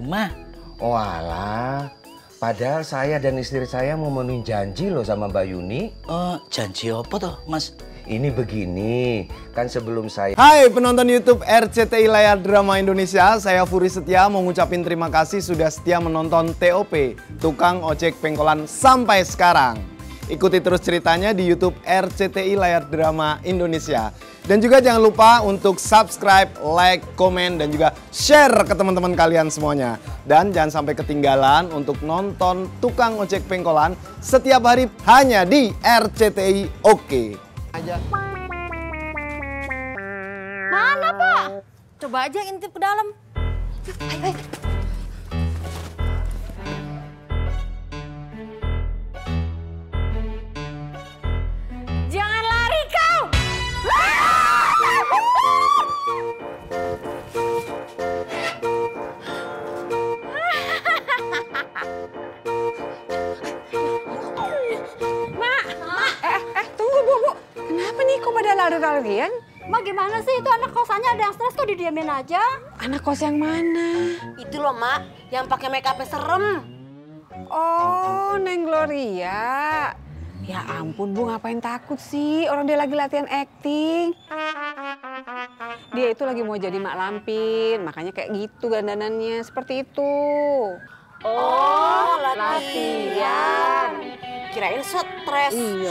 rumah. Oh alah, padahal saya dan istri saya mau memenuhi janji loh sama Mbak Yuni. Janji apa toh, Mas? Ini begini, kan sebelum saya... Hai penonton YouTube RCTI Layar Drama Indonesia, saya Furi Setia mau ngucapin terima kasih sudah setia menonton TOP, Tukang Ojek Pengkolan sampai sekarang. Ikuti terus ceritanya di YouTube RCTI Layar Drama Indonesia. Dan juga jangan lupa untuk subscribe, like, komen, dan juga share ke teman-teman kalian semuanya. Dan jangan sampai ketinggalan untuk nonton Tukang Ojek Pengkolan setiap hari hanya di RCTI Oke. Mana Pak? Coba aja intip ke dalam. Ayo. Jangan lari kau! Tunggu Bu. Kenapa nih kok pada lari-larian? Ma gimana sih itu anak kosannya ada yang stres kok didiamin aja? Anak kos yang mana? Itu loh Mak, yang pakai make up serem. Oh, Neng Gloria. Ya ampun Bu, ngapain takut sih? Orang dia lagi latihan acting. Dia itu lagi mau jadi Mak Lampir, makanya kayak gitu dandanannya, seperti itu. Oh, latihan. Kirain stres. Iya.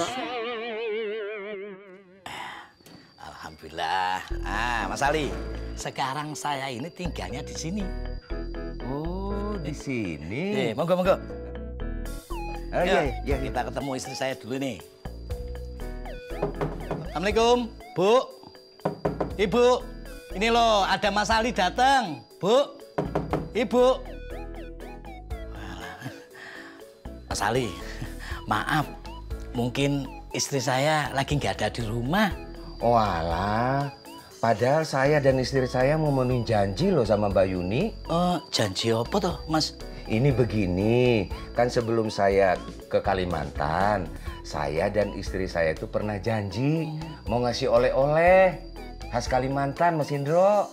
Alhamdulillah. Mas Ali, sekarang saya ini tinggalnya di sini. Oh, di sini. Monggo. Oh, iya. Kita ketemu istri saya dulu nih. Assalamualaikum, Bu. Ibu, ini loh ada Mas Ali datang. Bu, Ibu. Mas Ali, maaf. Mungkin istri saya lagi nggak ada di rumah. Oh alah, padahal saya dan istri saya mau memenuhi janji loh sama Mbak Yuni. Janji apa toh, Mas? Ini begini, kan sebelum saya ke Kalimantan, saya dan istri saya itu pernah janji mau ngasih oleh-oleh khas Kalimantan, Mas Indro.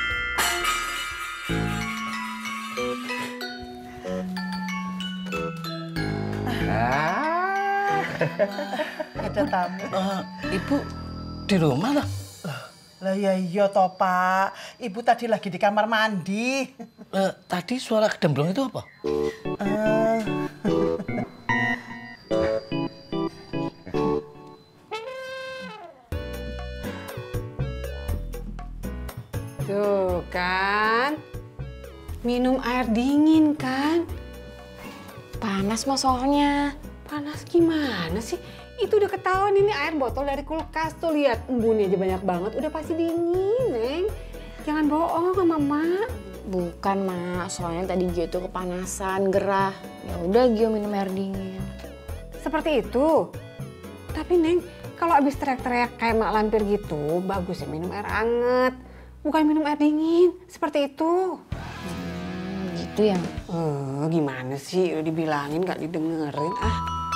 Ada tamu. Ibu di rumah lah. Lah ya iya toh Pak. Ibu tadi lagi di kamar mandi. Tadi suara kedemblong itu apa? Tuh kan, minum air dingin kan? Panas mah soalnya. Panas gimana sih? Itu udah ketahuan ini air botol dari kulkas tuh, lihat embunnya aja banyak banget, udah pasti dingin, Neng. Jangan bohong sama Mak. Bukan Mak, soalnya tadi Gio tuh kepanasan, gerah. Ya udah Gio minum air dingin. Seperti itu. Tapi Neng, kalau abis teriak-teriak kayak Mak Lampir gitu, bagus ya minum air anget. Bukan minum air dingin, seperti itu. Gitu ya? Gimana sih? Udah dibilangin gak didengerin, ah.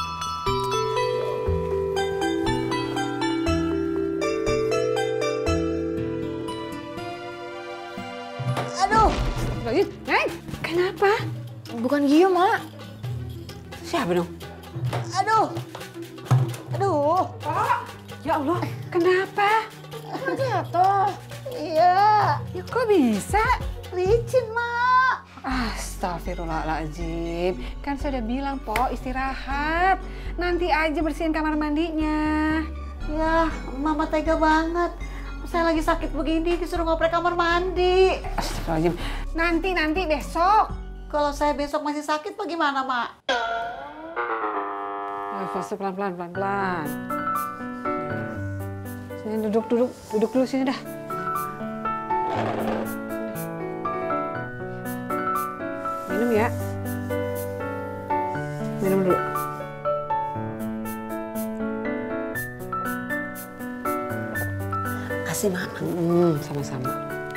Aduh! Neng, kenapa? Bukan Gio, Mak. Siapa dong? Aduh! Pak, ya Allah, kenapa? Jatuh. Iya. Ya kok bisa? Licin, Mak. Astagfirullahaladzim. Kan saya udah bilang, Po, istirahat. Nanti aja bersihin kamar mandinya. Ya, Mama tega banget. Saya lagi sakit begini disuruh ngoprek kamar mandi. Astagfirullahaladzim. Nanti besok. Kalau saya besok masih sakit bagaimana, Mak? Pelan-pelan. Sini duduk dulu sini dah. Minum ya. Minum dulu. Kasih, Mak. Sama-sama.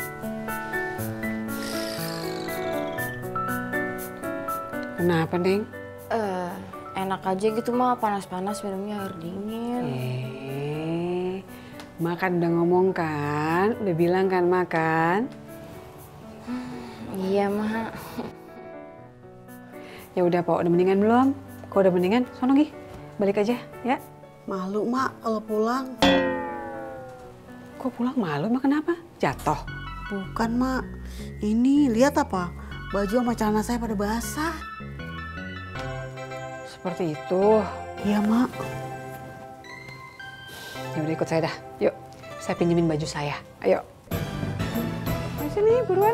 Kenapa, Neng? Enak aja gitu Mak, panas-panas minumnya air dingin. Makan udah ngomong kan? Udah bilang kan makan? Iya Mak. Ya udah, Pak, udah mendingan belum? Kalau udah mendingan, sono Gi. Balik aja, ya. Malu, Mak, kalau pulang. Kok pulang malu? Emang kenapa? Jatuh. Bukan, Mak. Ini, lihat apa? Baju sama celana saya pada basah. Seperti itu. Iya, Mak. Ya udah, ikut saya dah. Yuk, saya pinjemin baju saya. Ayo. Ayo sini, buruan.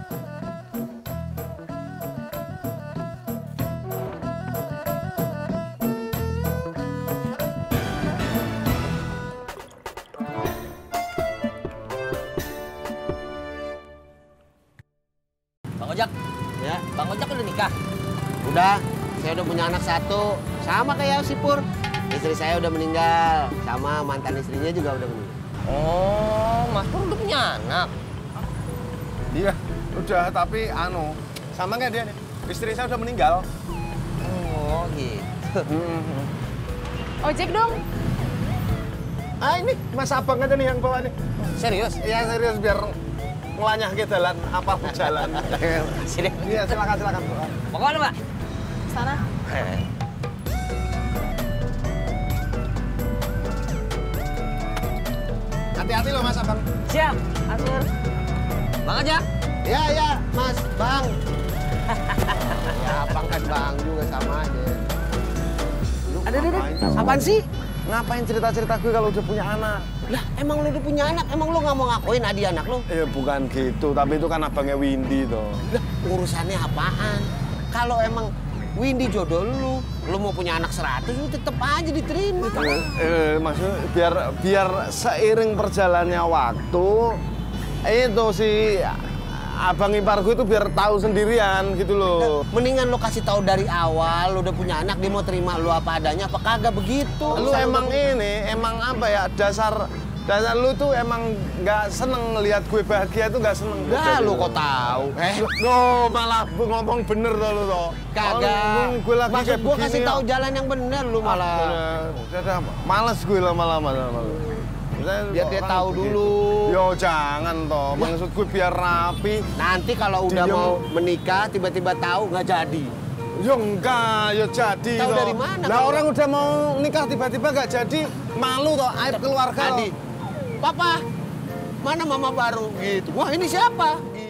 Bang Ojak, Ya, Bang Ojak udah nikah? udah. Saya udah punya anak satu. Sama kayak si Pur. Istri saya udah meninggal. Sama mantan istrinya juga udah meninggal. Oh, Mas Pur udah punya anak? Iya, udah, tapi sama kayak dia nih. Istri saya udah meninggal. Oh, gitu. Ojek dong. Ah, ini Mas Abang aja nih yang bawa nih. Serius? Iya, serius, biar ngelanyah ke jalan, apa jalan. Sini. Iya, silakan. Mau kemana, Mbak? Sana. Hati-hati loh Mas Abang. Siap, atur. Bang Ojak. Ya, Mas, Bang. Ya, Abang kan Bang juga sama aja. Ada. Apaan sih? Ngapain cerita-cerita gue kalau udah punya anak? Lah, emang lu udah punya anak? Emang lu nggak mau ngakuin Adi anak lu? Ya bukan gitu, tapi itu kan abangnya Windy toh. Lah, urusannya apaan? Kalau emang Windy jodoh lu mau punya anak 100, lu tetep aja diterima. Maksudnya biar seiring perjalannya waktu, itu si abang ipar gue itu biar tahu sendirian gitu loh. Mendingan lu kasih tahu dari awal, lu udah punya anak, dia mau terima lu apa adanya, apa kagak begitu? Lu emang emang apa ya, dasar lu tuh emang nggak seneng ngelihat gue bahagia tuh, nggak seneng. Dah, lu kok tahu? Lo malah ngomong bener toh lu toh. Kagak. Gue lagi Maksud kayak gua begini kasih ya. tahu jalan yang bener, lu malah. Udah, males gue lama-lama. Biar dia tahu dulu. Yo jangan toh, maksud gue biar rapi. Nanti kalau udah Diem. mau menikah, tiba-tiba tahu nggak jadi. Yo enggak, yo jadi Tahu toh. dari mana Lah kalau- orang udah mau nikah tiba-tiba nggak jadi, malu toh, aib keluarga. Adi, Toh. Papa, mana mama baru? Gitu. Wah, ini siapa?